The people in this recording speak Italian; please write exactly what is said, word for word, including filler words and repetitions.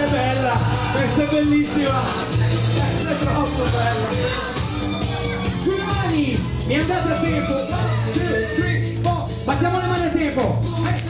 è bella, questa è bellissima, questa è troppo bella. Sulle mani, mi andate a tempo, one, two, three, four, battiamo le mani a tempo.